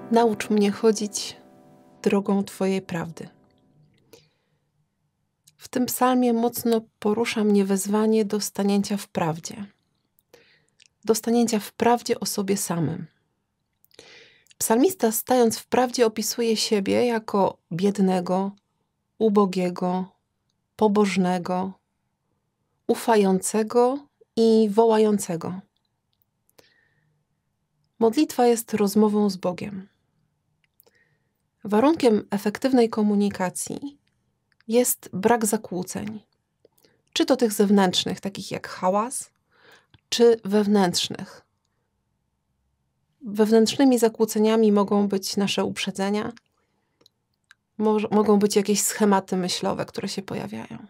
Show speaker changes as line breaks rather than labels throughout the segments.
Naucz mnie chodzić drogą Twojej prawdy. W tym psalmie mocno porusza mnie wezwanie do stanięcia w prawdzie. Do stanięcia w prawdzie o sobie samym. Psalmista, stając w prawdzie, opisuje siebie jako biednego, ubogiego, pobożnego, ufającego i wołającego. Modlitwa jest rozmową z Bogiem. Warunkiem efektywnej komunikacji jest brak zakłóceń. Czy to tych zewnętrznych, takich jak hałas, czy wewnętrznych. Wewnętrznymi zakłóceniami mogą być nasze uprzedzenia, mogą być jakieś schematy myślowe, które się pojawiają.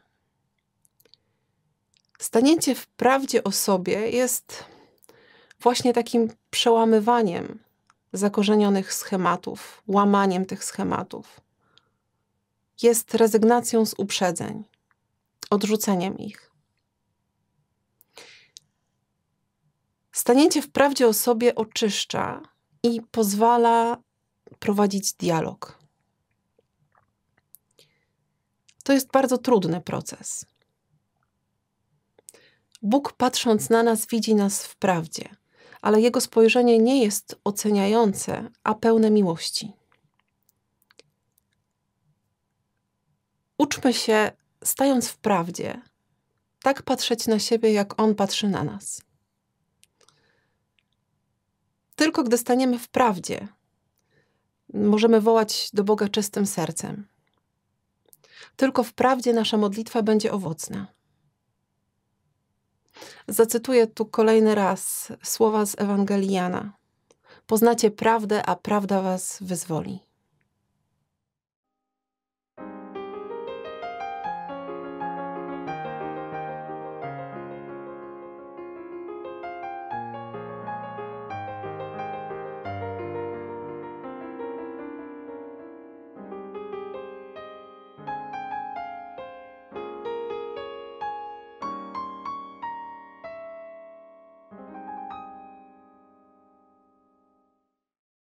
Stanięcie w prawdzie o sobie jest właśnie takim przełamywaniem zakorzenionych schematów, łamaniem tych schematów. Jest rezygnacją z uprzedzeń, odrzuceniem ich. Stanięcie w prawdzie o sobie oczyszcza i pozwala prowadzić dialog. To jest bardzo trudny proces. Bóg, patrząc na nas, widzi nas w prawdzie, ale Jego spojrzenie nie jest oceniające, a pełne miłości. Uczmy się, stając w prawdzie, tak patrzeć na siebie, jak On patrzy na nas. Tylko gdy staniemy w prawdzie, możemy wołać do Boga czystym sercem. Tylko w prawdzie nasza modlitwa będzie owocna. Zacytuję tu kolejny raz słowa z Ewangelii Jana. Poznacie prawdę, a prawda was wyzwoli.